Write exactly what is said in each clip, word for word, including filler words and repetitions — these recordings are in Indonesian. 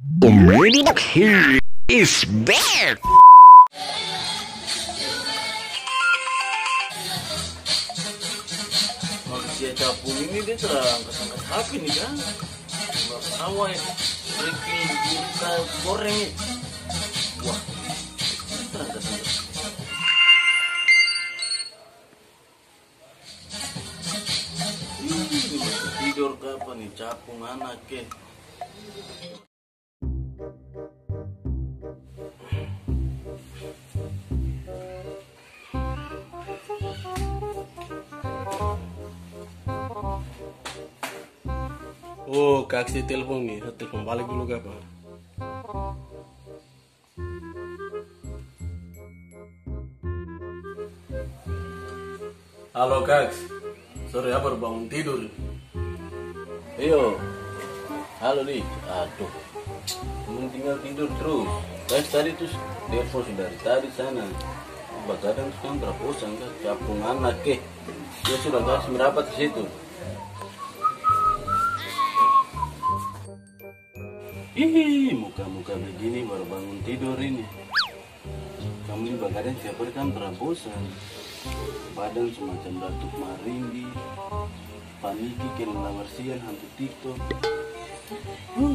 Maybe here is back. Manusia capung ini dia terangkat-angkat H P nih kan. Nggak tahu ya, breaking berita goreng nih. Wah, terangkat-angkat. Ini masih tidur kapan nih capung anak ke? Oh, kak si telepon nih, saya telepon balik dulu kak. Halo kak, sorry ya baru bangun tidur. Iyo, halo Dik. Aduh, kamu tinggal tidur terus. Guys tadi tuh telepon dari tadi sana. Bagadang sekarang berposan kan, capung anak ke. Dia sudah kasih merapat ke situ. Ih, muka-muka begini baru bangun tidur ini. Kamu ini bagadang tiap hari kan berposan. Badan semacam datuk maringgi. Paniki kena lawarsian hantu TikTok. Hmm.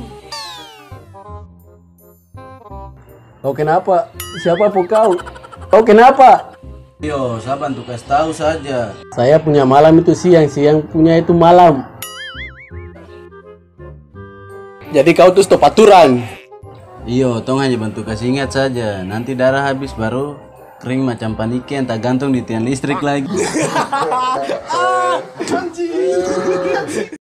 Oh kenapa? Siapa pun kau? Oh kenapa? Yo, sabar tuh kasih tahu saja. Saya punya malam itu siang, siang punya itu malam. Jadi kau tuh stop aturan. Iyo, tong hanya bantu kasih ingat saja. Nanti darah habis baru kering macam paniki entah gantung di tiang listrik lagi.